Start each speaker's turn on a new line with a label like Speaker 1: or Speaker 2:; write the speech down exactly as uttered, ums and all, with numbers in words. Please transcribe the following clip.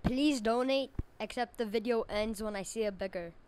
Speaker 1: Please donate, except the video ends when I see a beggar.